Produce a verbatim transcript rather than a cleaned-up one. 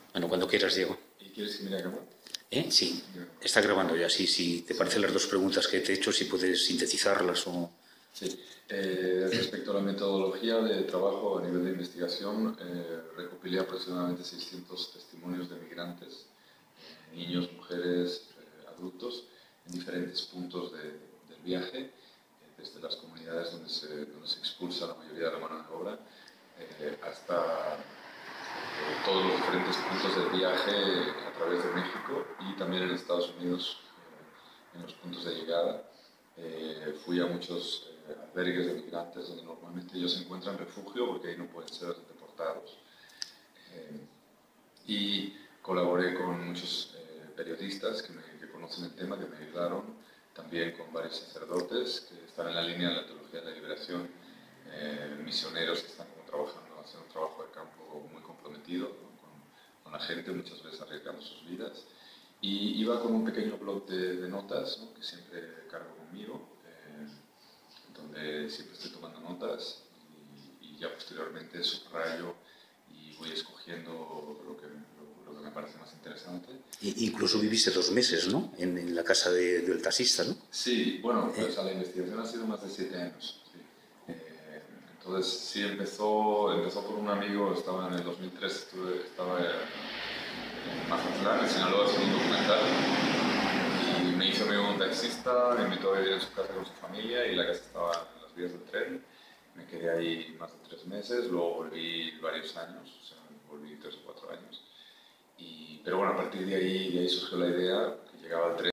Bueno, cuando quieras, Diego. ¿Y quieres que mire a cámara? ¿Eh? Sí, está grabando ya. Sí, sí. ¿Te parecen las dos preguntas que te he hecho? Si puedes sintetizarlas o... Sí. Eh, respecto a la metodología de trabajo a nivel de investigación, eh, recopilé aproximadamente seiscientos testimonios de migrantes, eh, niños, mujeres, eh, adultos, en diferentes puntos de, del viaje, eh, desde las comunidades donde se, donde se expulsa la mayoría de la mano de obra, eh, hasta eh, todos los diferentes puntos del viaje a través de México y también en Estados Unidos, eh, en los puntos de llegada. Eh, fui a muchos eh, albergues de migrantes donde normalmente ellos encuentran refugio porque ahí no pueden ser deportados. Eh, y colaboré con muchos eh, periodistas que, me, que conocen el tema, que me ayudaron, también con varios sacerdotes que están en la línea de la teología de la liberación, eh, misioneros que están como trabajando, haciendo un trabajo de campo muy comprometido, ¿no? con, con la gente, muchas veces arriesgando sus vidas. Y iba con un pequeño blog de, de notas, ¿no? que siempre cargo conmigo, eh, donde siempre estoy tomando notas y, y ya posteriormente subrayo y voy escogiendo lo que, lo, lo que me parece más interesante. I, incluso viviste dos meses, ¿no? En, en la casa de, del taxista, ¿no? Sí, bueno, pues a la investigación ha sido más de siete años. Sí. Eh, entonces sí, empezó, empezó por un amigo, estaba en el dos mil tres, estuve, estaba en Mazatlán, en Sinaloa, haciendo un documental. Y me hizo amigo un taxista, me invitó a vivir en su casa con su familia y la casa estaba en las vías del tren. Me quedé ahí más de tres meses, luego volví varios años, o sea, volví tres o cuatro años. Y, pero bueno, a partir de ahí, de ahí surgió la idea, que llegaba el tren.